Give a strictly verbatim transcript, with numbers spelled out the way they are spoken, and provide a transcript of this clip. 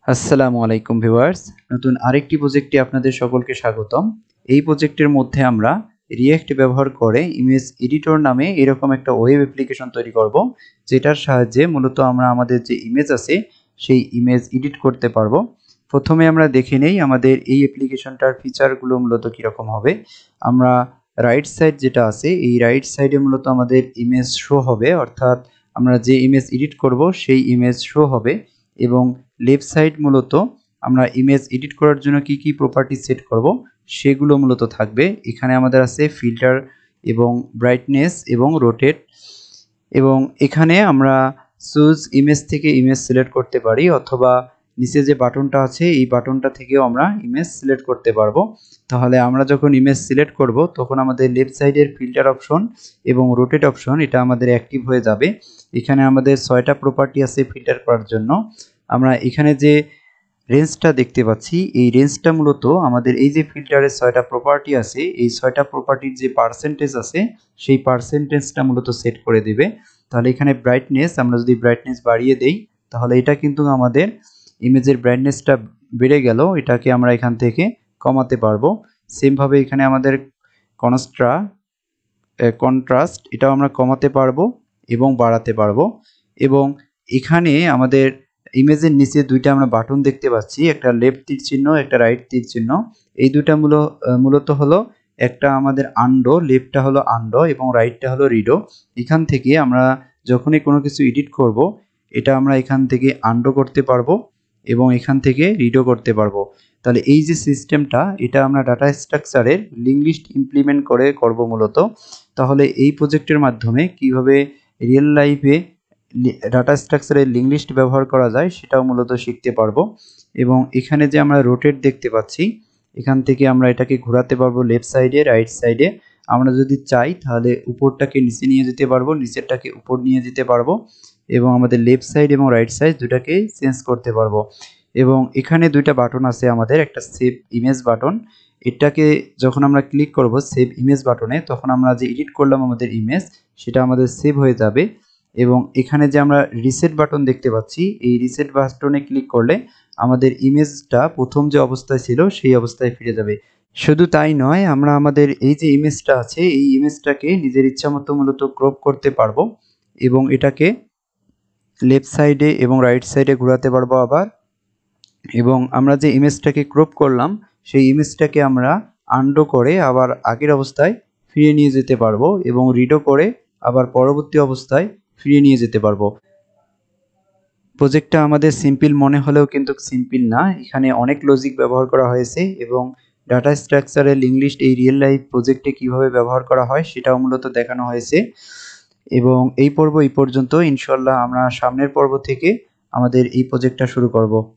আসসালামু আলাইকুম ভিউয়ার্স, নতুন আরেকটি প্রজেক্টে আপনাদের সকলকে স্বাগতম। এই প্রজেক্টের মধ্যে আমরা রিঅ্যাক্ট ব্যবহার করে ইমেজ এডিটর নামে এরকম একটা ওয়েব অ্যাপ্লিকেশন তৈরি করব, যেটার সাহায্যে মূলত আমরা আমাদের যে ইমেজ আছে সেই ইমেজ এডিট করতে পারবো। প্রথমে আমরা দেখে নেই আমাদের এই অ্যাপ্লিকেশনটার ফিচারগুলো মূলত কীরকম হবে। আমরা রাইট সাইড যেটা আছে, এই রাইট সাইডে মূলত আমাদের ইমেজ শো হবে, অর্থাৎ আমরা যে ইমেজ এডিট করব সেই ইমেজ শো হবে। এবং লেফট সাইড মূলত আমরা ইমেজ এডিট করার জন্য কি কি প্রপার্টি সেট করব সেগুলো মূলত থাকবে। এখানে আমাদের আছে ফিল্টার এবং ব্রাইটনেস এবং রোটেট, এবং এখানে আমরা চুজ ইমেজ থেকে ইমেজ সিলেক্ট করতে পারি, অথবা নিচে যে বাটনটা আছে এই বাটনটা থেকেও আমরা ইমেজ সিলেক্ট করতে পারবো। তাহলে আমরা যখন ইমেজ সিলেক্ট করব তখন আমাদের লেফট সাইডের ফিল্টার অপশন এবং রোটেট অপশন এটা আমাদের অ্যাক্টিভ হয়ে যাবে। এখানে আমাদের ছয়টা প্রপার্টি আছে ফিল্টার করার জন্য। আমরা এখানে যে রেঞ্জটা দেখতে পাচ্ছি, এই রেঞ্জটা মূলত আমাদের এই যে ফিল্টারের ছয়টা প্রপার্টি আছে, এই ছয়টা প্রপার্টির যে পার্সেন্টেজ আছে সেই পার্সেন্টেজটা মূলত সেট করে দিবে। তাহলে এখানে ব্রাইটনেস আমরা যদি ব্রাইটনেস বাড়িয়ে দেই তাহলে এটা কিন্তু আমাদের ইমেজের ব্রাইটনেসটা বেড়ে গেল, এটাকে আমরা এখান থেকে কমাতে পারবো। সেমভাবে এখানে আমাদের কনস্ট্রা কন্ট্রাস্ট এটাও আমরা কমাতে পারবো এবং বাড়াতে পারবো। এবং এখানে আমাদের ইমেজের নিচে দুইটা আমরা বাটন দেখতে পাচ্ছি, একটা লেফট তীর চিহ্ন, একটা রাইট তীর চিহ্ন। এই দুইটা মূল মূলত হলো একটা আমাদের আন্ডো, লেফটটা হলো আন্ডো এবং রাইটটা হলো রিডো। এখান থেকে আমরা যখনই কোনো কিছু এডিট করব এটা আমরা এখান থেকে আন্ডো করতে পারবো এবং এখান থেকে রিডো করতে পারবো। তাহলে এই যে সিস্টেমটা এটা আমরা ডাটা স্ট্রাকচারের লিঙ্ক লিস্ট ইমপ্লিমেন্ট করে করব মূলত। তাহলে এই প্রজেক্টের মাধ্যমে কিভাবে রিয়েল লাইফে ডাটা স্ট্রাকচারের লিঙ্ক লিস্ট ব্যবহার করা যায় সেটাও মূলত শিখতে পারবো। এবং এখানে যে আমরা রোটেট দেখতে পাচ্ছি, এখান থেকে আমরা এটাকে ঘোরাতে পারবো লেফট সাইডে রাইট সাইডে। আমরা যদি চাই তাহলে উপরটাকে নিচে নিয়ে যেতে পারবো, নিচেরটাকে উপর নিয়ে যেতে পারবো, এবং আমাদের লেফট সাইড এবং রাইট সাইড দুটাকেই চেঞ্জ করতে পারবো। এবং এখানে দুইটা বাটন আছে আমাদের, একটা সেভ ইমেজ বাটন, এটাকে যখন আমরা ক্লিক করব সেভ ইমেজ বাটনে তখন আমরা যে এডিট করলাম আমাদের ইমেজ সেটা আমাদের সেভ হয়ে যাবে। এবং এখানে যে আমরা রিসেট বাটন দেখতে পাচ্ছি, এই রিসেট বাটনে ক্লিক করলে আমাদের ইমেজটা প্রথম যে অবস্থায় ছিল সেই অবস্থায় ফিরে যাবে। শুধু তাই নয়, আমরা আমাদের এই যে ইমেজটা আছে এই ইমেজটাকে নিজের ইচ্ছা মতো মূলত ক্রপ করতে পারবো এবং এটাকে লেফট সাইডে এবং রাইট সাইডে ঘোরাতে পারবো আবার। এবং আমরা যে ইমেজটাকে ক্রপ করলাম সেই ইমেজটাকে আমরা আনডো করে আবার আগের অবস্থায় ফিরিয়ে নিয়ে যেতে পারবো এবং রিডো করে আবার পরবর্তী অবস্থায় ফিরিয়ে নিয়ে যেতে পারবো। প্রজেক্টটা আমাদের সিম্পল মনে হলেও কিন্তু সিম্পল না, এখানে অনেক লজিক ব্যবহার করা হয়েছে এবং ডাটা স্ট্রাকচারের লিঙ্ক লিস্ট এই রিয়েল লাইফ প্রজেক্টে কিভাবে ব্যবহার করা হয় সেটাও মূলত দেখানো হয়েছে। এবং এই পর্ব এই পর্যন্ত, ইনশাল্লাহ আমরা সামনের পর্ব থেকে আমাদের এই প্রজেক্টটা শুরু করব।